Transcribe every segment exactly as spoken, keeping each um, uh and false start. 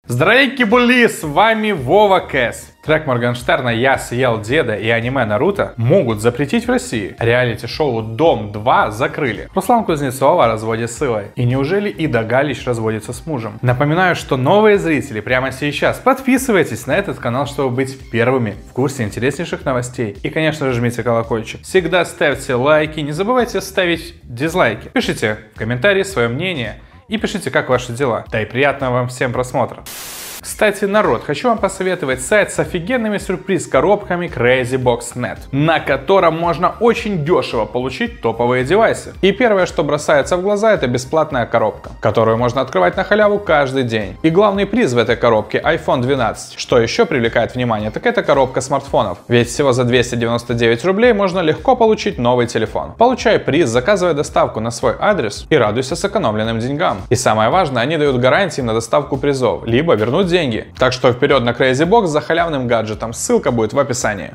Здравейки, були, с вами Вова Кэс. Трек Моргенштерна «Я съел деда» и аниме «Наруто» могут запретить в России. Реалити-шоу «Дом два» закрыли. Руслан Кузнецов о разводе с Илой. И неужели Ида Галич разводится с мужем? Напоминаю, что новые зрители прямо сейчас подписывайтесь на этот канал, чтобы быть первыми в курсе интереснейших новостей. И, конечно же, жмите колокольчик. Всегда ставьте лайки, не забывайте ставить дизлайки. Пишите в комментарии свое мнение и пишите, как ваши дела. Да и приятного вам всем просмотра. Кстати, народ, хочу вам посоветовать сайт с офигенными сюрприз-коробками Crazy Box точка нет, на котором можно очень дешево получить топовые девайсы. И первое, что бросается в глаза, это бесплатная коробка, которую можно открывать на халяву каждый день. И главный приз в этой коробке айфон двенадцать. Что еще привлекает внимание, так это коробка смартфонов. Ведь всего за двести девяносто девять рублей можно легко получить новый телефон. Получай приз, заказывая доставку на свой адрес и радуйся сэкономленным деньгам. И самое важное, они дают гарантии на доставку призов, либо вернуть деньги. Так что вперед на Crazy Box за халявным гаджетом. Ссылка будет в описании.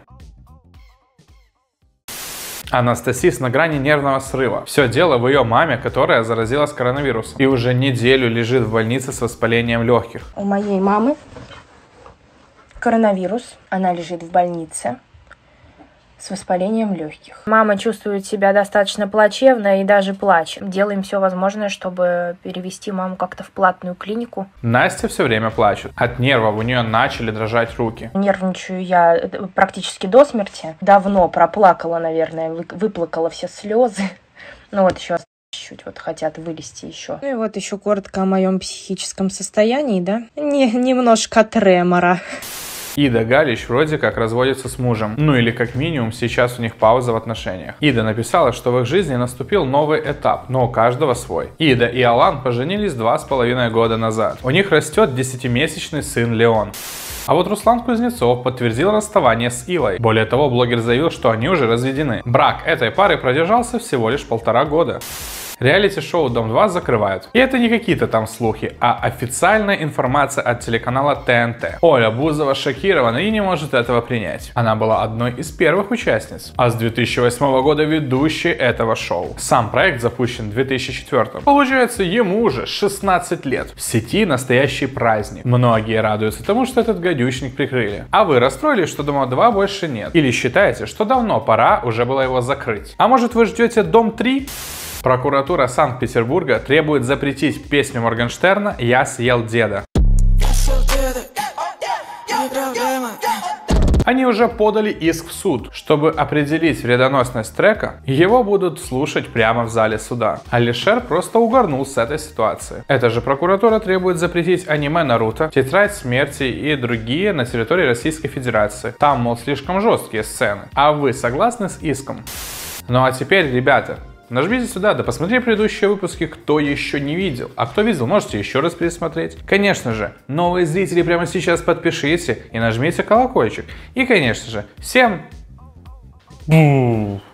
Анастасис на грани нервного срыва. Все дело в ее маме, которая заразилась коронавирусом и уже неделю лежит в больнице с воспалением легких. У моей мамы коронавирус, она лежит в больнице с воспалением легких. Мама чувствует себя достаточно плачевно и даже плачет. Делаем все возможное, чтобы перевести маму как-то в платную клинику. Настя все время плачет. От нервов у нее начали дрожать руки. Нервничаю я практически до смерти. Давно проплакала, наверное, выплакала все слезы. Ну вот еще чуть-чуть вот хотят вылезти еще. Ну и вот еще коротко о моем психическом состоянии, да? Не, немножко тремора. Ида Галич вроде как разводится с мужем. Ну или как минимум сейчас у них пауза в отношениях. Ида написала, что в их жизни наступил новый этап, но у каждого свой. Ида и Алан поженились два с половиной года назад. У них растет десятимесячный сын Леон. А вот Руслан Кузнецов подтвердил расставание с Илой. Более того, блогер заявил, что они уже разведены. Брак этой пары продержался всего лишь полтора года. Реалити-шоу «Дом два» закрывают. И это не какие-то там слухи, а официальная информация от телеканала Тэ Эн Тэ. Оля Бузова шокирована и не может этого принять. Она была одной из первых участниц, а с две тысячи восьмого года ведущей этого шоу. Сам проект запущен в две тысячи четвёртом. Получается, ему уже шестнадцать лет. В сети настоящий праздник. Многие радуются тому, что этот гадючник прикрыли. А вы расстроились, что «Дома два» больше нет? Или считаете, что давно пора уже было его закрыть? А может, вы ждете «Дом три»? Прокуратура Санкт-Петербурга требует запретить песню Моргенштерна «Я съел деда». Они уже подали иск в суд. Чтобы определить вредоносность трека, его будут слушать прямо в зале суда. Алишер просто угорнул с этой ситуации. Эта же прокуратура требует запретить аниме «Наруто», «Тетрадь смерти» и другие на территории Российской Федерации. Там, мол, слишком жесткие сцены. А вы согласны с иском? Ну а теперь, ребята, нажмите сюда, да посмотри предыдущие выпуски, кто еще не видел. А кто видел, можете еще раз пересмотреть. Конечно же, новые зрители прямо сейчас подпишите и нажмите колокольчик. И, конечно же, всем...